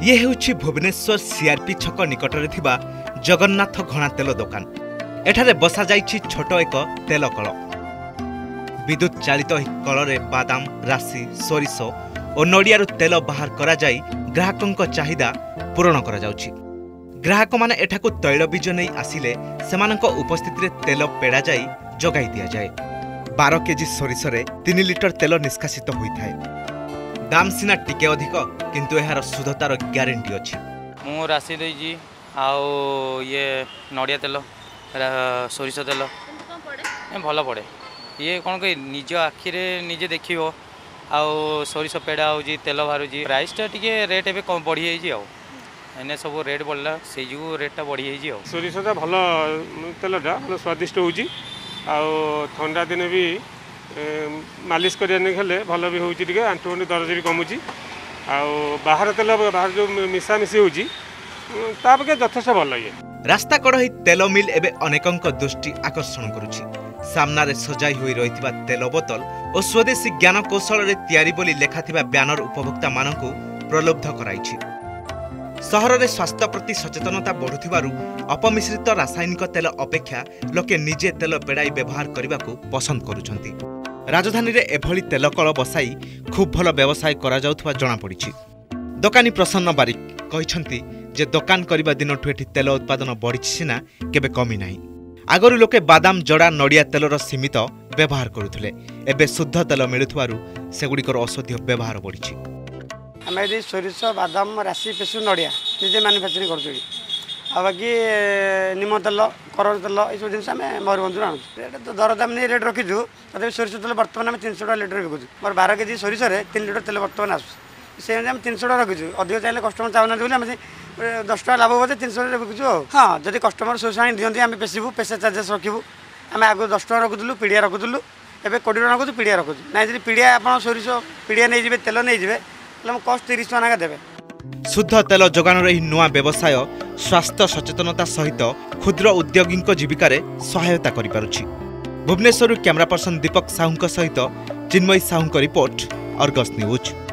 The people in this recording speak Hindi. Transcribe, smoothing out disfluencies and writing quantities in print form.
ये हेउछि भुवनेश्वर सीआरपी छक निकटरे थिबा जगन्नाथ घणा तेल दुकान। एठारे बसा जाइछि छोट एक तेल कल। विद्युत चालित कलरे बादाम, राशि, सोरिष और नड़ियारू तेल बाहर करा जाई ग्राहकों चाहिदा पूरण करा जाउछि। ग्राहक माने एठाकु तैल बीज नहीं आसिले सेमानंको उपस्थिति तेल पेड़ा जाई जगाई दिया जाए। 12 केजी सोरिष रे 3 लिटर तेल निष्कासित होइथाय। दाम सिना टिके अधिक किंतु एहार शुद्धतार ग्यारंटी अछि। मु राशि देजी आउ ये नड़िया तेल सोरिष तेल भल पड़े। ये कौन कह निज आखिरे निजे देखियो आउ सोरिष पेड़ा हो तेल बाहर प्राइसटा टिके रेट ए कम बढ़ी एने सब रेट बढ़ला से जो रेटा बढ़ी सोरिषटा भल तेलटा भल स्वादिष्ट होउची आउ ठंडा दिन भी मालिश करने भल भी होउची टिके आंठुगंठी दरज भी कमुची आउ बाहर तेल बाहर जो मिशामिशी होउची तापके यथेष्ट भल। ये रास्ता कड़ तेल मिल एबे अनेकंक दृष्टि आकर्षण करुछि। सामनारे सजाई होई रहिथिबा तेल बोतल और स्वदेशी ज्ञान कौशल रे तैयारी बोली लेखाथिबा ब्यानर उपभोक्ता मानकु प्रलुब्ध कराइछि। सहर रे स्वास्थ्य प्रति सचेतनता बढ़ुथिबारु अपमिश्रित रासायनिक तेल अपेक्षा लोके निजे तेल पेड़ाई व्यवहार करने पसंद करुछंती। राजधानी रे एभली तेल कल बसाई खूब भल व्यवसाय करा जाउथबा जणा पड़िछि। दोकानी प्रसन्न बारिक कहिछंती जे दोकान करिबा दिनठु एठी तेल उत्पादन बढ़िछि सिना केबे कमी नाही। आगरु लोके बादाम जड़ा नड़िया तेलर सीमित व्यवहार करुथले, एबे शुद्ध तेल मिलुथबारु सेगुड़िकर औषधीय व्यवहार बढ़िछि। आम ये सोरिष बादाम राशि पेसु नड़िया निजे मैन्युफैक्चरिंग कर बाकी निम तेल करज तेल ये सब जिन मयूरभंज आणु रेट तो दरदाम नहीं रेट रखीचु। तथा सोरिष तेल बर्तमान आम 300 टका लिटर बिकुचु। मोर 12 केजी सोरिष 3 लिटर तेल बर्तमान आस से आम 300 टका रखीचु। अधिक चाहिए कस्टमर चाहूना बोली आम 10 टका लाभ बोधे 300 बिकुचु। हाँ जब कस्टमर सोरिष आनी दिखती आम पेशबू पेशा चार्जेस रखू। आम आगे 10 टका रखुलु पिड़िया रखुलु एवं 20 टका रखुचु पिड़िया रखुचु ना जी पिड़िया आप सोरिष पिड़िया नहीं जाए तेल नहीं जाए कस्ट 30 टका देवे। शुद्ध तेल जोगान रही नुआ व्यवसाय स्वास्थ्य सचेतनता सहित क्षुद्र उद्योगी जीविकार सहायता करिपारुछि। भुवनेश्वर कैमरा पर्सन दीपक साहू सहित Chinmayee Sahoo report Argus news.